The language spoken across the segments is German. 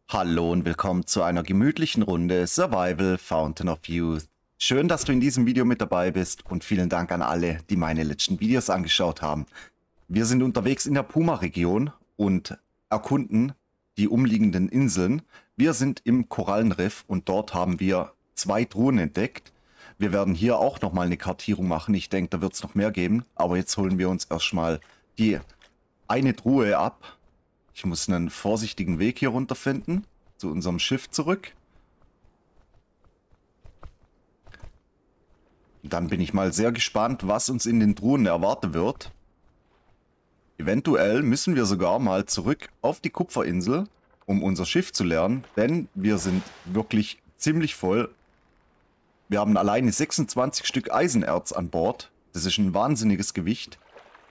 Hallo und willkommen zu einer gemütlichen Runde Survival Fountain of Youth. Schön, dass du in diesem Video mit dabei bist und vielen Dank an alle, die meine letzten Videos angeschaut haben. Wir sind unterwegs in der Puma-Region und erkunden die umliegenden Inseln. Wir sind im Korallenriff und dort haben wir 2 Truhen entdeckt. Wir werden hier auch nochmal eine Kartierung machen. Ich denke, da wird es noch mehr geben. Aber jetzt holen wir uns erstmal die eine Truhe ab. Ich muss einen vorsichtigen Weg hier runter finden, zu unserem Schiff zurück. Dann bin ich mal sehr gespannt, was uns in den Truhen erwarten wird. Eventuell müssen wir sogar mal zurück auf die Kupferinsel, um unser Schiff zu lernen, denn wir sind wirklich ziemlich voll. Wir haben alleine 26 Stück Eisenerz an Bord. Das ist ein wahnsinniges Gewicht.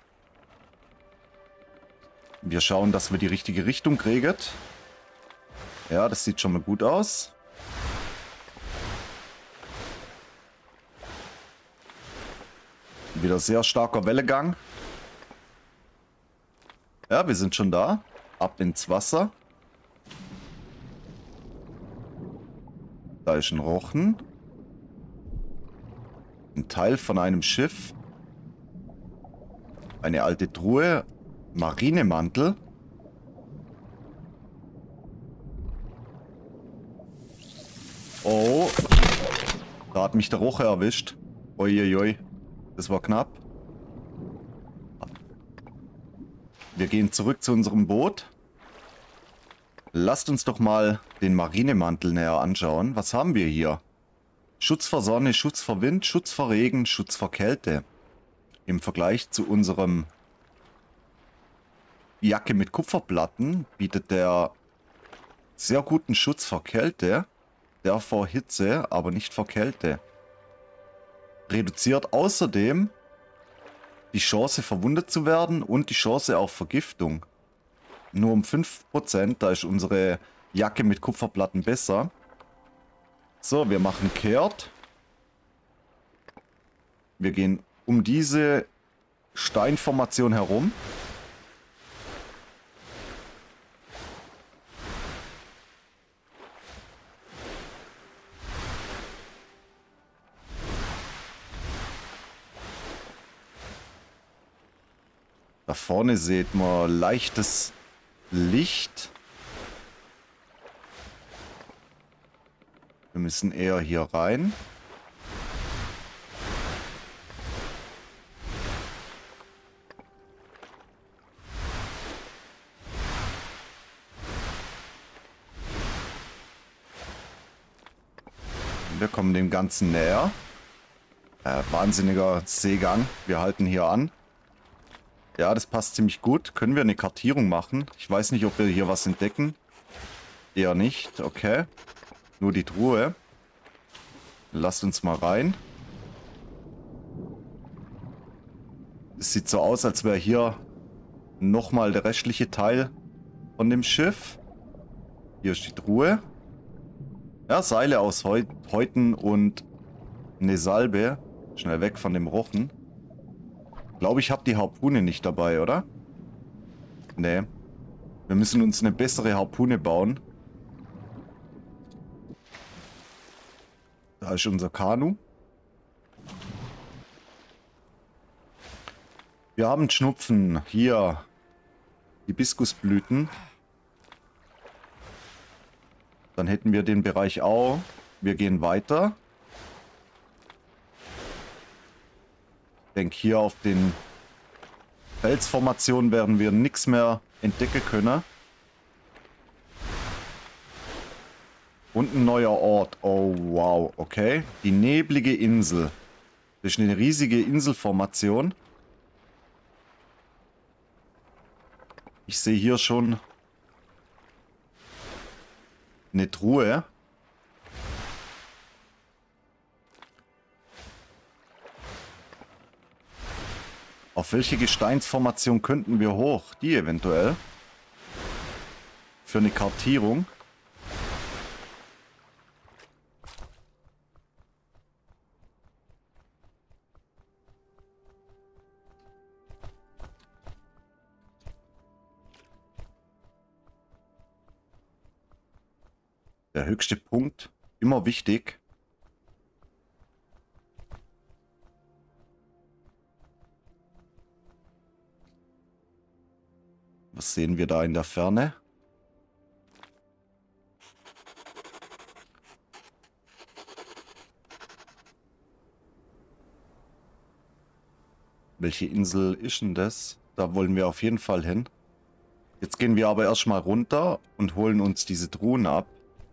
Wir schauen, dass wir die richtige Richtung kriegen. Ja, das sieht schon mal gut aus. Wieder sehr starker Wellengang. Ja, wir sind schon da. Ab ins Wasser. Da ist ein Rochen. Ein Teil von einem Schiff. Eine alte Truhe. Marinemantel. Oh. Da hat mich der Roche erwischt. Uiuiui. Das war knapp. Wir gehen zurück zu unserem Boot. Lasst uns doch mal den Marinemantel näher anschauen. Was haben wir hier? Schutz vor Sonne, Schutz vor Wind, Schutz vor Regen, Schutz vor Kälte. Im Vergleich zu unserem Jacke mit Kupferplatten bietet der sehr guten Schutz vor Kälte, der vor Hitze, aber nicht vor Kälte. Reduziert außerdem die Chance verwundet zu werden und die Chance auf Vergiftung. Nur um 5%, da ist unsere Jacke mit Kupferplatten besser. So, wir machen kehrt. Wir gehen um diese Steinformation herum. Da vorne seht man leichtes Licht. Wir müssen eher hier rein. Wir kommen dem Ganzen näher. Wahnsinniger Seegang. Wir halten hier an. Ja, das passt ziemlich gut. Können wir eine Kartierung machen? Ich weiß nicht, ob wir hier was entdecken. Eher nicht. Okay. Nur die Truhe. Lasst uns mal rein. Es sieht so aus, als wäre hier nochmal der restliche Teil von dem Schiff. Hier ist die Truhe. Ja, Seile aus Häuten und eine Salbe. Schnell weg von dem Rochen. Ich glaube, ich habe die Harpune nicht dabei, oder? Nee. Wir müssen uns eine bessere Harpune bauen. Da ist unser Kanu. Wir haben Schnupfen. Hier. Hibiskusblüten. Dann hätten wir den Bereich auch. Wir gehen weiter. Ich denke, hier auf den Felsformationen werden wir nichts mehr entdecken können. Und ein neuer Ort. Oh, wow. Okay. Die neblige Insel. Das ist eine riesige Inselformation. Ich sehe hier schon eine Truhe. Auf welche Gesteinsformation könnten wir hoch? Die eventuell. Für eine Kartierung. Der höchste Punkt. Immer wichtig. Was sehen wir da in der Ferne? Welche Insel ist denn das? Da wollen wir auf jeden Fall hin. Jetzt gehen wir aber erstmal runter und holen uns diese Truhen ab.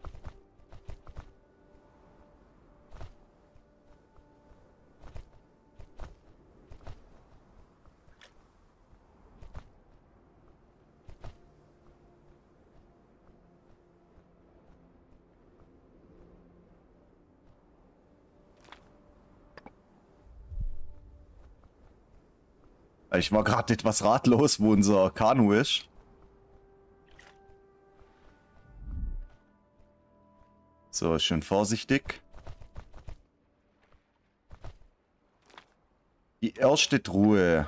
Ich war gerade etwas ratlos, wo unser Kanu ist. So, schön vorsichtig. Die erste Truhe.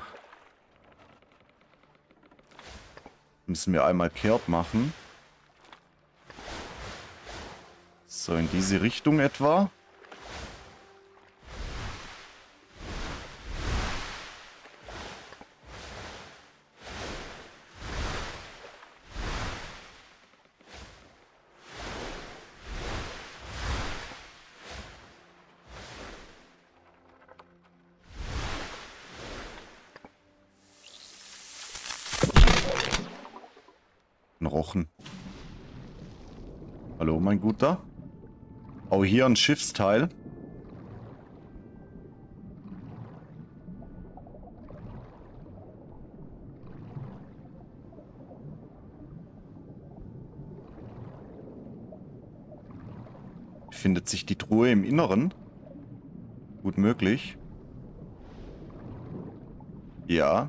Müssen wir einmal kehrt machen. So, in diese Richtung etwa. Rochen. Hallo, mein Guter. Oh, hier ein Schiffsteil. Befindet sich die Truhe im Inneren? Gut möglich. Ja.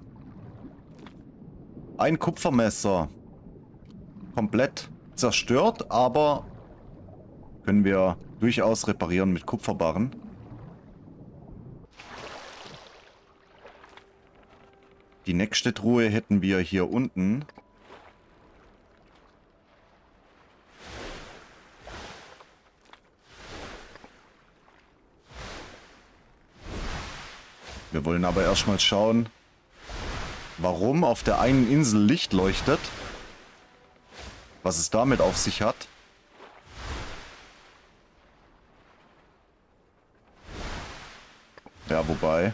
Ein Kupfermesser. Komplett zerstört, aber können wir durchaus reparieren mit Kupferbarren. Die nächste Truhe hätten wir hier unten. Wir wollen aber erstmal schauen, warum auf der einen Insel Licht leuchtet. Was es damit auf sich hat. Ja, wobei.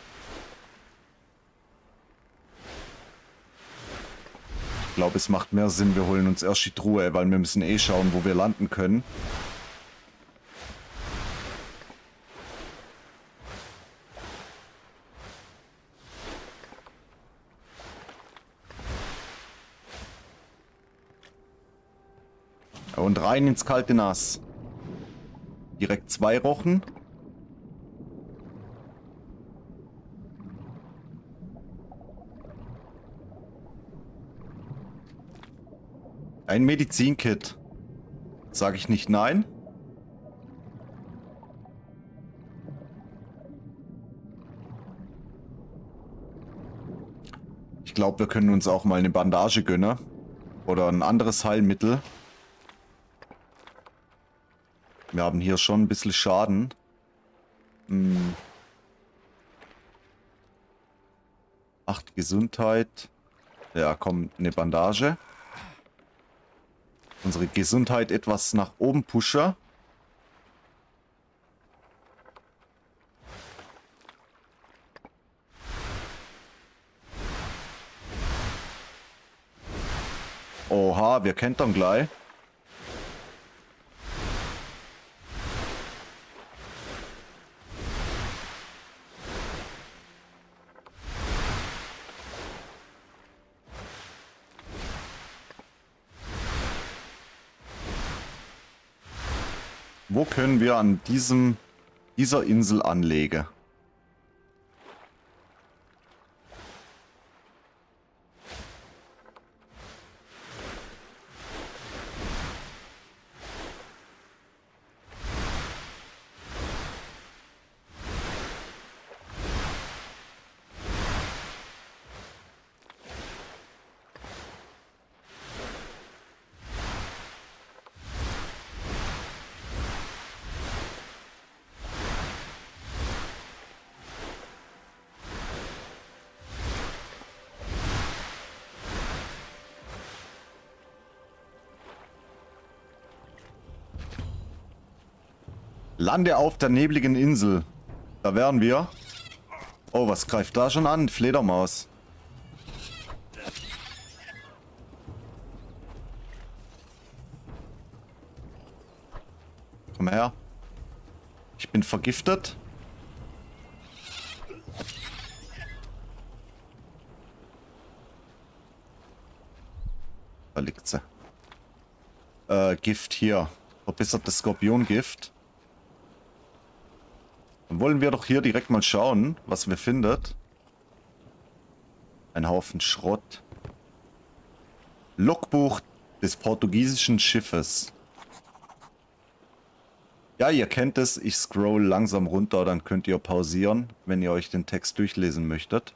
Ich glaube, es macht mehr Sinn, wir holen uns erst die Truhe, weil wir müssen eh schauen, wo wir landen können. Und rein ins kalte Nass. Direkt 2 Rochen. Ein Medizinkit. Sage ich nicht nein. Ich glaube, wir können uns auch mal eine Bandage gönnen. Oder ein anderes Heilmittel. Wir haben hier schon ein bisschen Schaden. 8 Gesundheit. Ja, komm, eine Bandage. Unsere Gesundheit etwas nach oben pushen. Oha, wir kentern gleich. Wo können wir an dieser Insel anlegen? Lande auf der nebligen Insel. Da wären wir. Oh, was greift da schon an? Fledermaus. Komm her. Ich bin vergiftet. Da liegt sie. Gift hier. Verbessertes Skorpiongift. Dann wollen wir doch hier direkt mal schauen, was wir findet. Ein Haufen Schrott. Logbuch des portugiesischen Schiffes. Ja, ihr kennt es. Ich scroll langsam runter, dann könnt ihr pausieren, wenn ihr euch den Text durchlesen möchtet.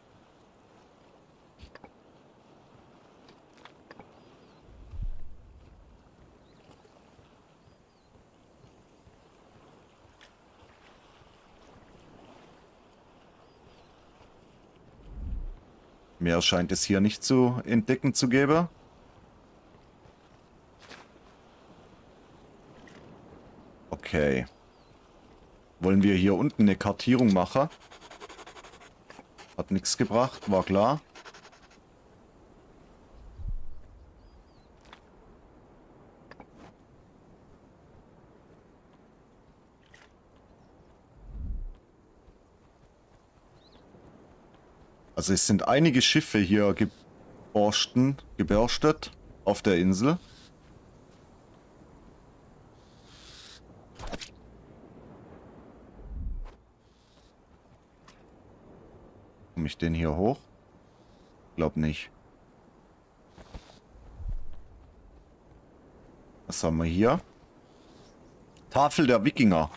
Mehr scheint es hier nicht zu entdecken zu geben. Okay. Wollen wir hier unten eine Kartierung machen? Hat nichts gebracht, war klar. Also es sind einige Schiffe hier geberstet auf der Insel. Komme ich den hier hoch? Glaub nicht. Was haben wir hier? Tafel der Wikinger.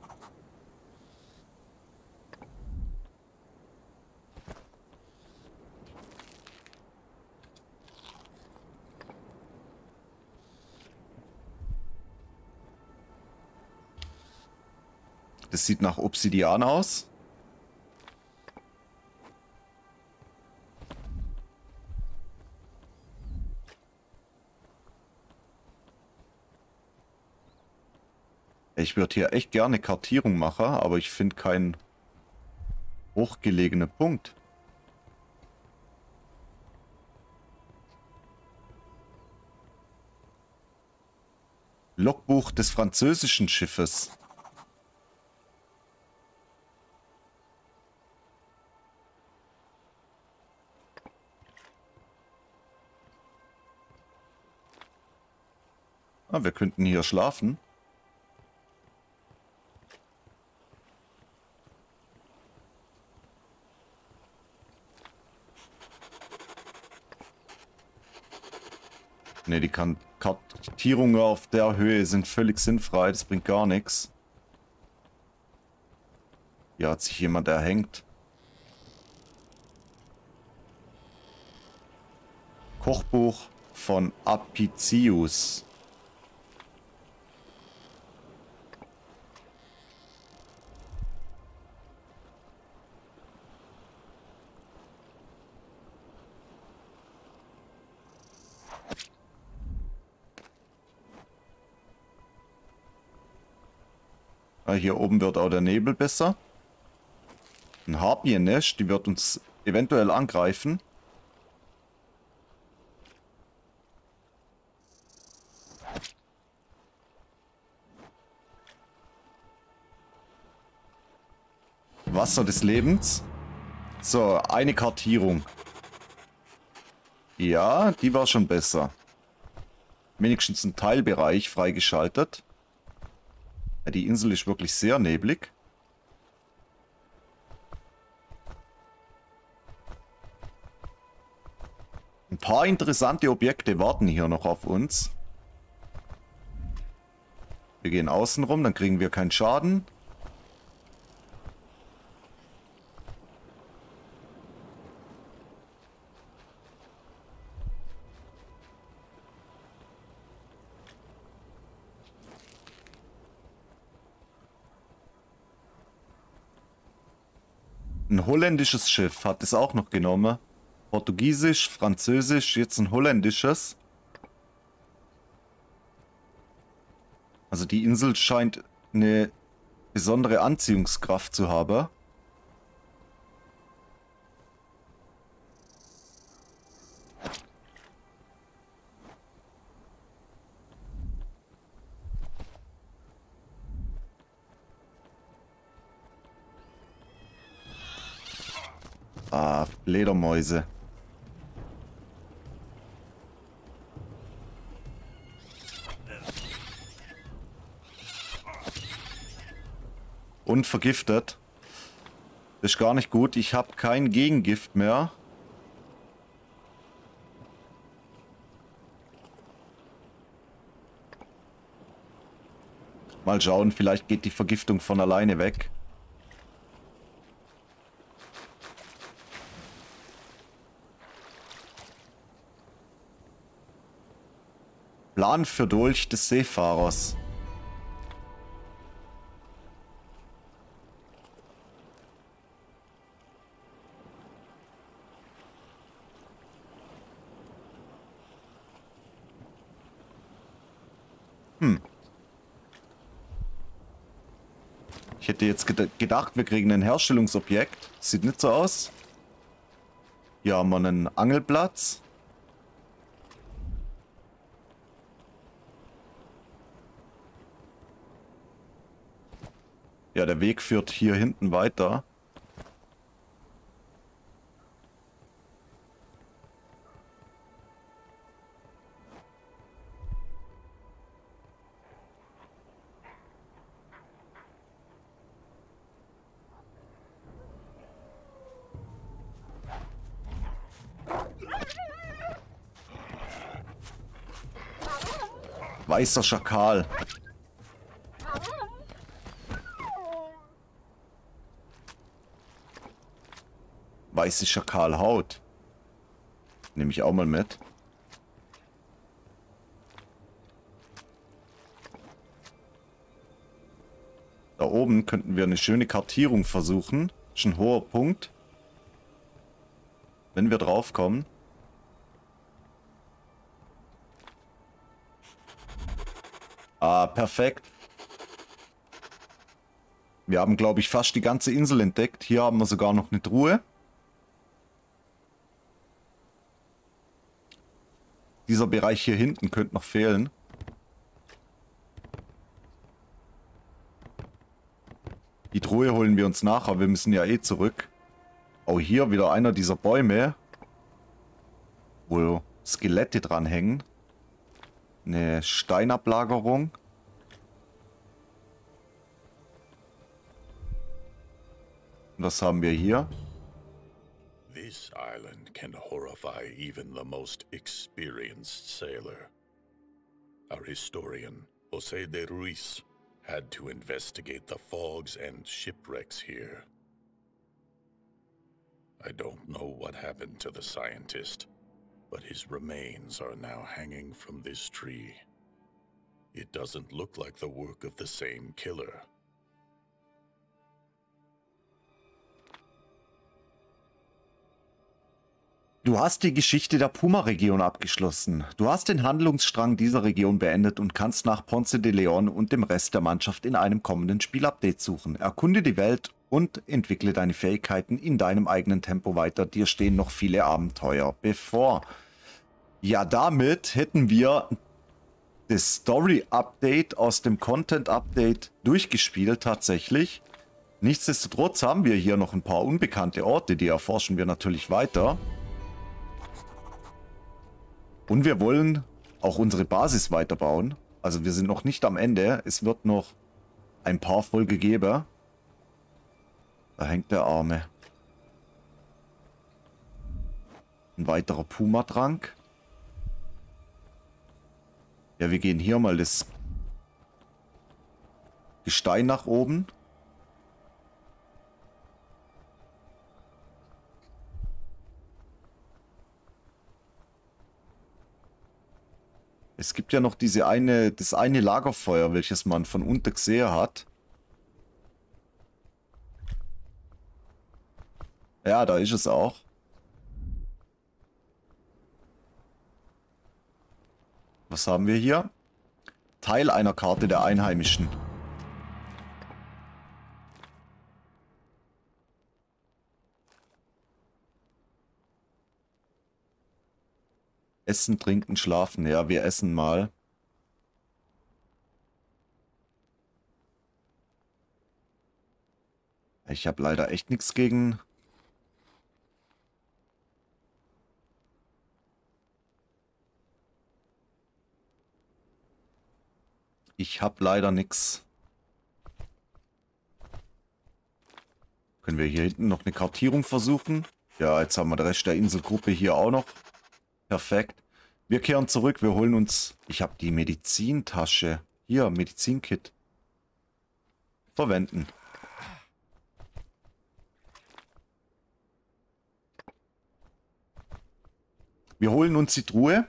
Das sieht nach Obsidian aus. Ich würde hier echt gerne Kartierung machen, aber ich finde keinen hochgelegenen Punkt. Logbuch des französischen Schiffes. Ah, wir könnten hier schlafen. Ne, die Kartierungen auf der Höhe sind völlig sinnfrei. Das bringt gar nichts. Hier hat sich jemand erhängt. Kochbuch von Apicius. Hier oben wird auch der Nebel besser. Ein Harpiennest, die wird uns eventuell angreifen. Wasser des Lebens. So, eine Kartierung. Ja, die war schon besser. Wenigstens ein Teilbereich freigeschaltet. Ja, die Insel ist wirklich sehr neblig. Ein paar interessante Objekte warten hier noch auf uns. Wir gehen außen rum, dann kriegen wir keinen Schaden. Ein holländisches Schiff hat es auch noch genommen. Portugiesisch, Französisch, jetzt ein holländisches. Also die Insel scheint eine besondere Anziehungskraft zu haben. Ah, Fledermäuse. Und vergiftet. Das ist gar nicht gut. Ich habe kein Gegengift mehr. Mal schauen, vielleicht geht die Vergiftung von alleine weg. Plan für Dolch des Seefahrers. Ich hätte jetzt gedacht, wir kriegen ein Herstellungsobjekt. Sieht nicht so aus. Hier haben wir einen Angelplatz. Ja, der Weg führt hier hinten weiter. Weißer Schakal. Weiße Schakalhaut. Nehme ich auch mal mit. Da oben könnten wir eine schöne Kartierung versuchen. Ist ein hoher Punkt. Wenn wir drauf kommen. Ah, perfekt. Wir haben, glaube ich, fast die ganze Insel entdeckt. Hier haben wir sogar noch eine Truhe. Dieser Bereich hier hinten könnte noch fehlen. Die Truhe holen wir uns nachher. Wir müssen ja eh zurück. Oh, hier wieder einer dieser Bäume. Wo Skelette dranhängen. Eine Steinablagerung. Und was haben wir hier? This island can horrify even the most experienced sailor. Our historian, José de Ruiz, had to investigate the fogs and shipwrecks here. I don't know what happened to the scientist, but his remains are now hanging from this tree. It doesn't look like the work of the same killer. Du hast die Geschichte der Puma-Region abgeschlossen. Du hast den Handlungsstrang dieser Region beendet und kannst nach Ponce de Leon und dem Rest der Mannschaft in einem kommenden Spielupdate suchen. Erkunde die Welt und entwickle deine Fähigkeiten in deinem eigenen Tempo weiter. Dir stehen noch viele Abenteuer bevor. Ja, damit hätten wir das Story-Update aus dem Content-Update durchgespielt tatsächlich. Nichtsdestotrotz haben wir hier noch ein paar unbekannte Orte, die erforschen wir natürlich weiter. Und wir wollen auch unsere Basis weiterbauen. Also wir sind noch nicht am Ende. Es wird noch ein paar Folgen geben. Da hängt der Arme. Ein weiterer Puma-Trank. Ja, wir gehen hier mal das Gestein nach oben. Es gibt ja noch das eine Lagerfeuer, welches man von unten gesehen hat. Ja, da ist es auch. Was haben wir hier? Teil einer Karte der Einheimischen. Essen, trinken, schlafen. Ja, wir essen mal. Ich habe leider echt nichts gegen... Ich habe leider nichts. Können wir hier hinten noch eine Kartierung versuchen? Ja, jetzt haben wir den Rest der Inselgruppe hier auch noch. Perfekt. Wir kehren zurück, wir holen uns... Ich habe die Medizintasche. Hier, Medizinkit. Verwenden. Wir holen uns die Truhe.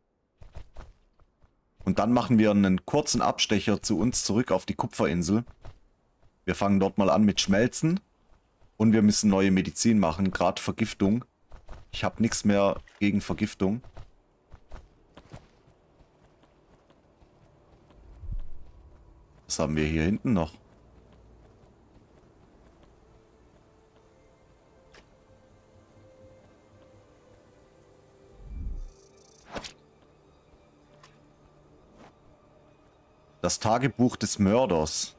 Und dann machen wir einen kurzen Abstecher zu uns zurück auf die Kupferinsel. Wir fangen dort mal an mit Schmelzen. Und wir müssen neue Medizin machen, gerade Vergiftung. Ich habe nichts mehr gegen Vergiftung. Was haben wir hier hinten noch? Das Tagebuch des Mörders.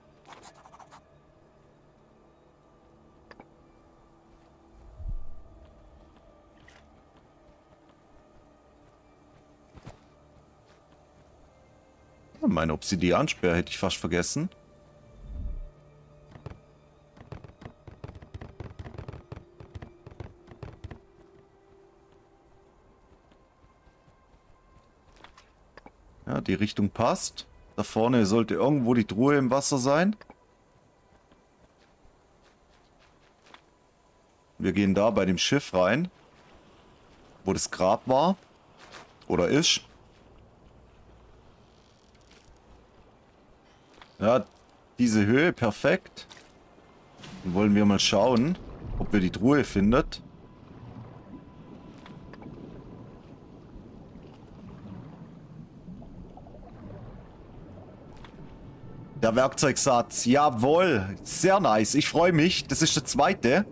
Ja, meine Obsidiansperr hätte ich fast vergessen. Ja, die Richtung passt. Da vorne sollte irgendwo die Truhe im Wasser sein. Wir gehen da bei dem Schiff rein, wo das Grab war. Oder ist. Ja, diese Höhe, perfekt. Dann wollen wir mal schauen, ob wir die Truhe findet. Der Werkzeugsatz, jawohl, sehr nice, ich freue mich, das ist der zweite.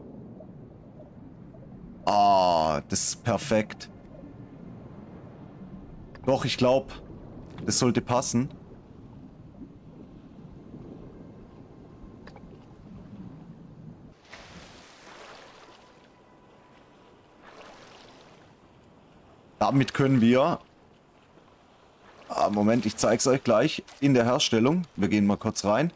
Ah, das ist perfekt. Doch, ich glaube, das sollte passen. Damit können wir... Moment, ich zeige es euch gleich in der Herstellung. Wir gehen mal kurz rein.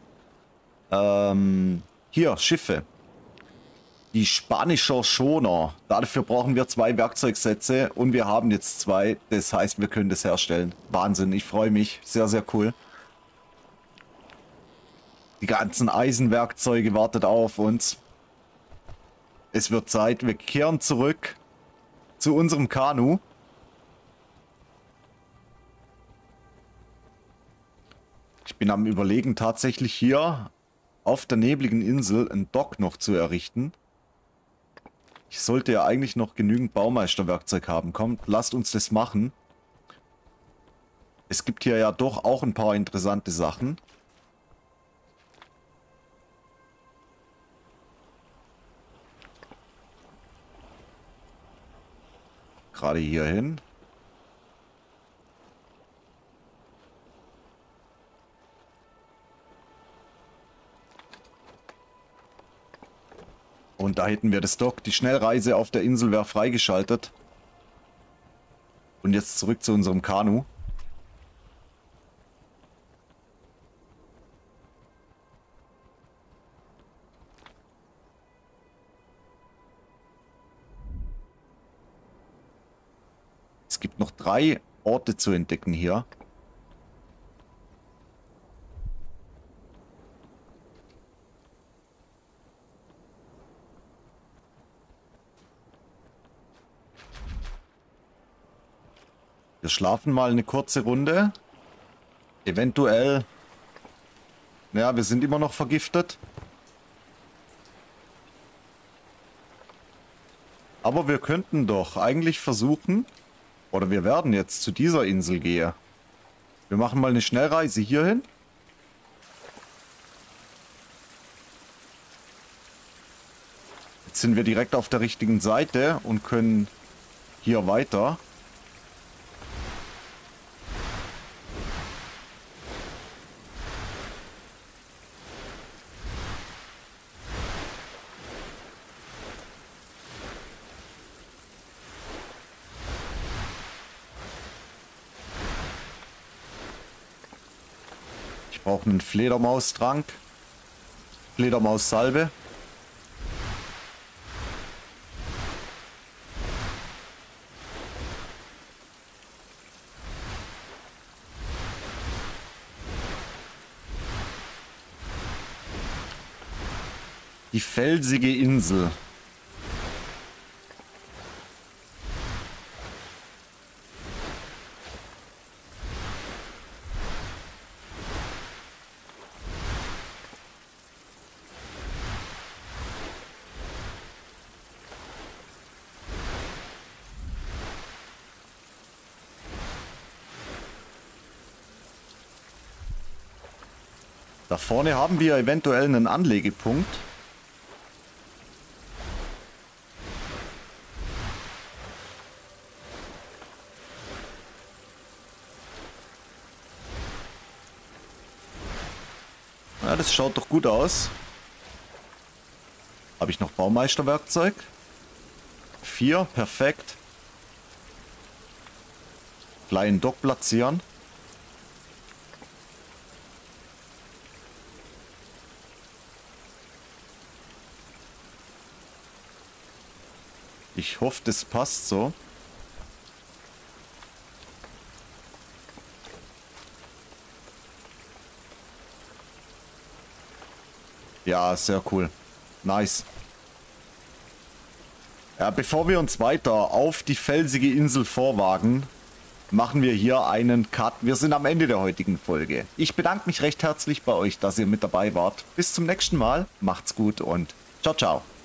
Hier, Schiffe. Die spanischer Schoner. Dafür brauchen wir 2 Werkzeugsätze und wir haben jetzt 2. Das heißt, wir können das herstellen. Wahnsinn, ich freue mich. Sehr, sehr cool. Die ganzen Eisenwerkzeuge wartet auf uns. Es wird Zeit. Wir kehren zurück zu unserem Kanu. Ich bin am Überlegen, tatsächlich hier auf der nebligen Insel ein Dock noch zu errichten. Ich sollte ja eigentlich noch genügend Baumeisterwerkzeug haben. Kommt, lasst uns das machen. Es gibt hier ja doch auch ein paar interessante Sachen. Gerade hier hin. Und da hätten wir das Dock. Die Schnellreise auf der Insel wäre freigeschaltet. Und jetzt zurück zu unserem Kanu. Es gibt noch 3 Orte zu entdecken hier. Wir schlafen mal eine kurze Runde. Eventuell... Ja, wir sind immer noch vergiftet. Aber wir könnten doch eigentlich versuchen... Oder wir werden jetzt zu dieser Insel gehen. Wir machen mal eine Schnellreise hierhin. Jetzt sind wir direkt auf der richtigen Seite und können hier weiter. Brauchen einen Fledermaustrank. Fledermaussalbe. Die felsige Insel. Da vorne haben wir eventuell einen Anlegepunkt. Ja, das schaut doch gut aus. Habe ich noch Baumeisterwerkzeug? 4, perfekt. Flying Dock platzieren. Ich hoffe, das passt so. Ja, sehr cool. Nice. Ja, bevor wir uns weiter auf die felsige Insel vorwagen, machen wir hier einen Cut. Wir sind am Ende der heutigen Folge. Ich bedanke mich recht herzlich bei euch, dass ihr mit dabei wart. Bis zum nächsten Mal. Macht's gut und ciao, ciao.